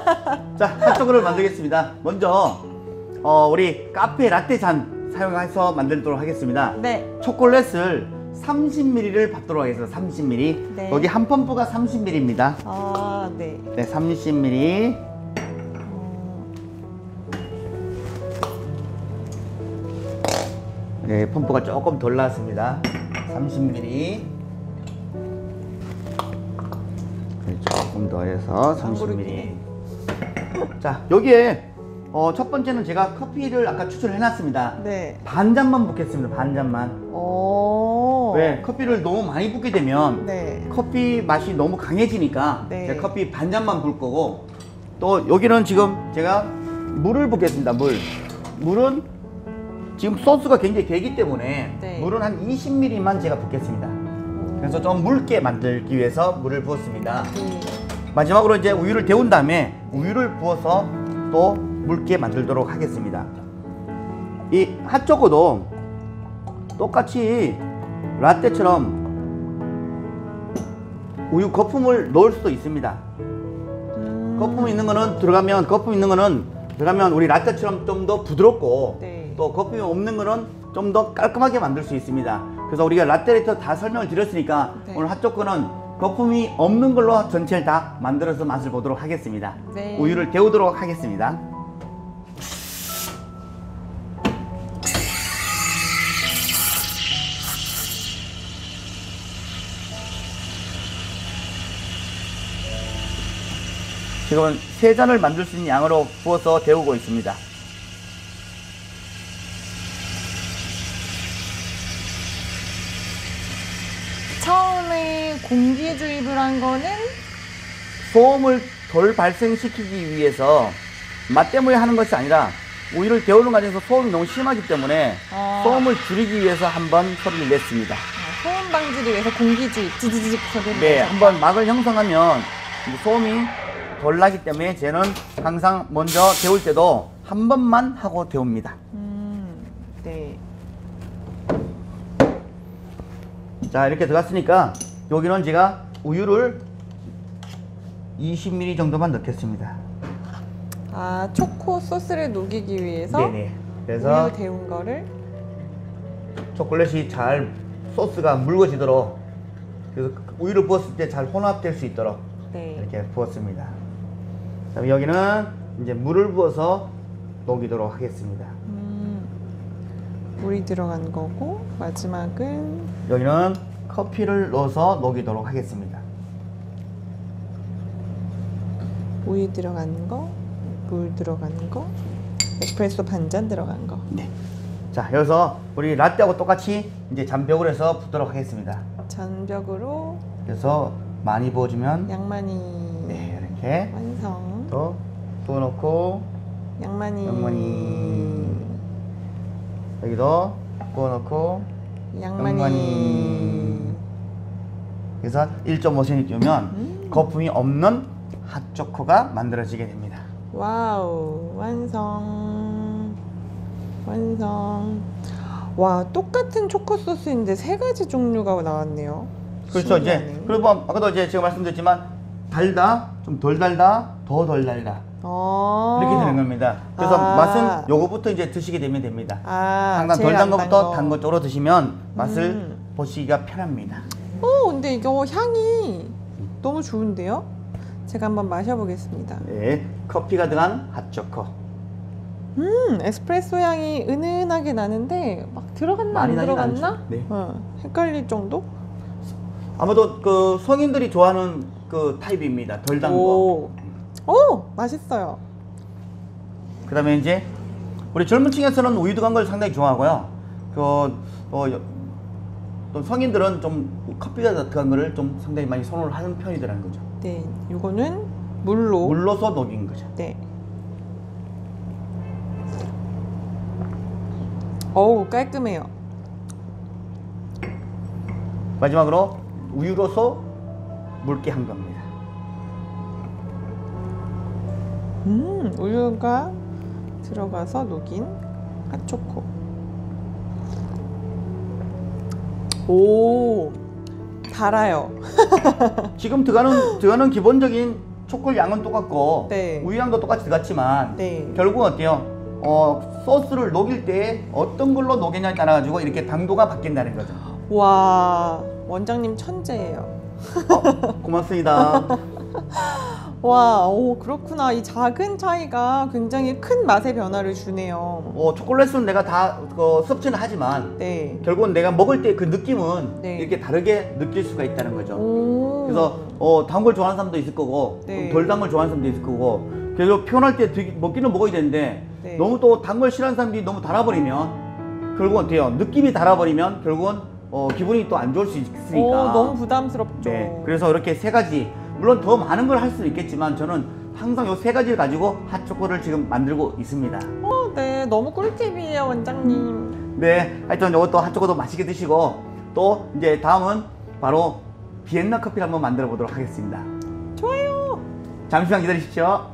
자, 핫초코를 만들겠습니다. 먼저 우리 카페 라떼 잔 사용해서 만들도록 하겠습니다. 네. 초콜릿을 30ml를 받도록 하겠습니다. 30ml. 네. 여기 한 펌프가 30ml입니다. 아, 네. 네, 30ml. 네, 펌프가 조금 덜 나왔습니다. 30ml. 네, 조금 더 해서 30ml. 자, 여기에 첫 번째는 제가 커피를 아까 추출을 해놨습니다. 네. 반 잔만 붓겠습니다. 반 잔만. 오. 왜? 커피를 너무 많이 붓게 되면 네. 커피 맛이 너무 강해지니까 네. 제가 커피 반 잔만 붓을 거고, 또 여기는 지금 제가 물을 붓겠습니다. 물은 지금 소스가 굉장히 되기 때문에 네. 물은 한 20ml만 제가 붓겠습니다. 그래서 좀 묽게 만들기 위해서 물을 부었습니다. 마지막으로 이제 우유를 데운 다음에 우유를 부어서 또 묽게 만들도록 하겠습니다. 이 핫초코도 똑같이 라떼처럼 우유 거품을 넣을 수도 있습니다. 거품 있는 거는 들어가면 우리 라떼처럼 좀 더 부드럽고, 네. 또 거품이 없는 거는 좀 더 깔끔하게 만들 수 있습니다. 그래서 우리가 라떼레터 다 설명을 드렸으니까 네. 오늘 핫초코는 거품이 없는 걸로 전체를 다 만들어서 맛을 보도록 하겠습니다. 네. 우유를 데우도록 하겠습니다. 지금은 3잔을 만들 수 있는 양으로 부어서 데우고 있습니다. 처음에 공기 주입을 한 거는 소음을 덜 발생시키기 위해서 맛 때문에 하는 것이 아니라 우유를 데우는 과정에서 소음이 너무 심하기 때문에 소음을 줄이기 위해서 한번 소리를 냈습니다. 소음 방지를 위해서 공기 주입 지지직 소리를 네, 내셨다. 한번 막을 형성하면 이제 소음이 덜 나기 때문에 쟤는 항상 먼저 데울 때도 한 번만 하고 데웁니다. 네. 자, 이렇게 들어갔으니까 여기는 제가 우유를 20ml 정도만 넣겠습니다. 아, 초코 소스를 녹이기 위해서 네네. 그래서 우유 데운 거를 초콜릿이 잘 소스가 묽어지도록, 그래서 우유를 부었을 때 잘 혼합될 수 있도록 네. 이렇게 부었습니다. 그다음에 여기는 이제 물을 부어서 녹이도록 하겠습니다. 물이 들어간 거고, 마지막은 여기는 커피를 넣어서 녹이도록 하겠습니다. 우유 들어간 거, 물 들어간 거, 에스프레소 반잔 들어간 거. 네. 자, 여기서 우리 라떼하고 똑같이 이제 잔벽을 해서 붓도록 하겠습니다. 잔벽으로 그래서 많이 부어주면 양만이 네, 이렇게 완성. 또 부어놓고 양만이 여기도 부어놓고 양만이. 그래서 1.5cm 띄우면 거품이 없는 핫초코가 만들어지게 됩니다. 와우, 완성. 완성. 와, 똑같은 초코 소스인데 3가지 종류가 나왔네요. 그렇죠. 신기하네. 이제 그리고 아까도 이제 제가 말씀드렸지만 달다, 좀 덜 달다, 더 덜 달다 이렇게 되는 겁니다. 그래서 맛은 요거부터 이제 드시게 되면 됩니다. 항상 덜 단 거부터 단 거 쪽으로 드시면 맛을 보시기가 편합니다. 근데 이거 향이 너무 좋은데요? 제가 한번 마셔보겠습니다. 네, 커피가 들어간 핫초코. 에스프레소 향이 은은하게 나는데 막 들어갔나 많이 안 나진 들어갔나? 않죠. 네. 헷갈릴 정도? 아마도 그 성인들이 좋아하는 그 타입입니다. 덜 단 거. 오, 맛있어요. 그 다음에 이제 우리 젊은 층에서는 우유 들어간 걸 상당히 좋아하고요. 또 성인들은 좀 커피가 들어간 거를 좀 상당히 많이 선호를 하는 편이더라는 거죠. 네, 이거는 물로. 물로서 녹인 거죠. 네. 어우, 깔끔해요. 마지막으로 우유로서 묽게 한 겁니다. 우유가 들어가서 녹인 핫초코. 오, 달아요. 지금 들어가는 기본적인 초콜릿 양은 똑같고 네. 우유 양도 똑같이 들어갔지만 네. 결국은 어때요? 소스를 녹일 때 어떤 걸로 녹이냐에 따라 가지고 이렇게 당도가 바뀐다는 거죠. 와, 원장님 천재예요. 고맙습니다. 와, 오, 그렇구나. 이 작은 차이가 굉장히 큰 맛의 변화를 주네요. 초콜릿은 내가 다 섭취는 하지만 네. 결국은 내가 먹을 때 그 느낌은 네. 이렇게 다르게 느낄 수가 있다는 거죠. 오. 그래서 단 걸 좋아하는 사람도 있을 거고 네. 덜 단 걸 좋아하는 사람도 있을 거고 그래서 표현할 때 먹기는 먹어야 되는데 네. 너무 또 단 걸 싫어하는 사람들이 너무 달아버리면 결국은 어때요? 느낌이 달아버리면 결국은 기분이 또 안 좋을 수 있으니까. 너무 부담스럽죠. 네. 그래서 이렇게 세 가지 물론 더 많은 걸 할 수는 있겠지만 저는 항상 요 세 가지를 가지고 핫초코를 지금 만들고 있습니다. 네, 너무 꿀팁이에요, 원장님. 네, 하여튼 이것도 핫초코도 맛있게 드시고 또 이제 다음은 바로 비엔나 커피를 한번 만들어 보도록 하겠습니다. 좋아요. 잠시만 기다리십시오.